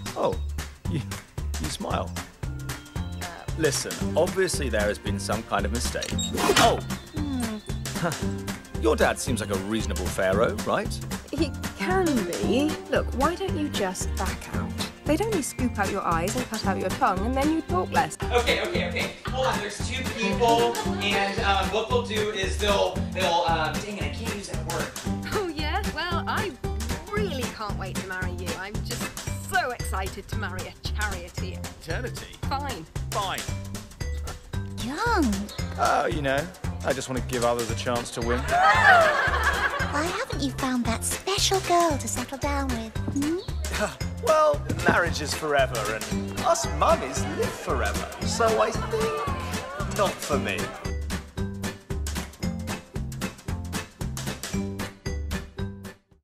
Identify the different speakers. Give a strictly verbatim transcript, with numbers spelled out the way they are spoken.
Speaker 1: Oh, you, you smile. Listen, obviously there has been some kind of mistake. Oh! Your dad seems like a reasonable pharaoh, right?
Speaker 2: He can be. Look, why don't you just back out? They'd only scoop out your eyes and cut out your tongue, and then you'd talk less.
Speaker 3: Okay, okay, okay. Hold on. There's two people, and um, what they'll do is they'll they'll um. Dang it, I can't use that word.
Speaker 4: Oh yeah? Well, I really can't wait to marry you. I'm just so excited to marry a charioteer.
Speaker 1: Eternity?
Speaker 4: Fine.
Speaker 1: Fine.
Speaker 5: Young.
Speaker 1: Oh, you know, I just want to give others a chance to win.
Speaker 5: Why haven't you found that special girl to settle down with? Hmm?
Speaker 1: Well, marriage is forever, and us mummies live forever. So I think not for me.